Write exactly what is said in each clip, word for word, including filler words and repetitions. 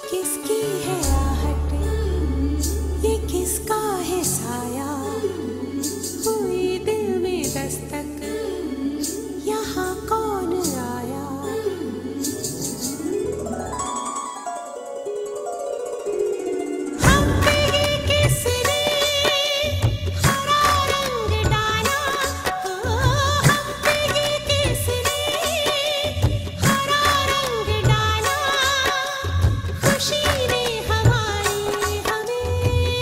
किसकी है आहट, ये किसका है साया, हुई दिल में दस्तक, यहाँ कौन आया। हम पे ये किसने हरा रंग डाला, हम पे ये किसने हरा रंग डाला, खुशी ने हमारी हमें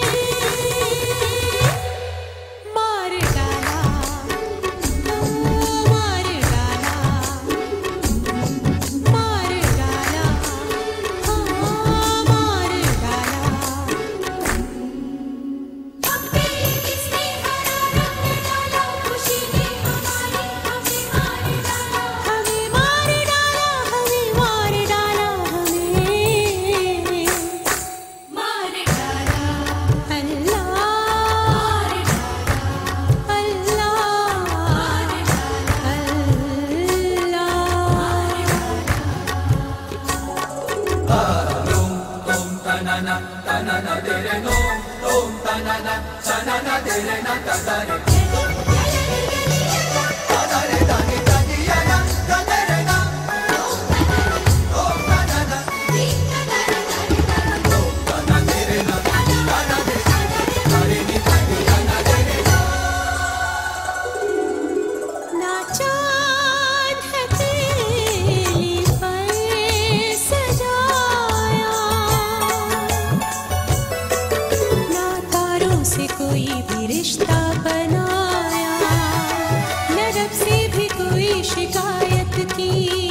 मार डाला, मार डाला, मार डाला, हाँ मार डाला। हम पे ये किसने हरा रंग डाला, खुशी ने हमारी हमें मार डाला, हमें मार डाला, हमें मार डाला, हमें मार डाला। अल्लाह ना चाँद हथेली पर सजाया, ना तारों से कोई भी रिश्ता बनाया, न रब से भी कोई शिकायत की।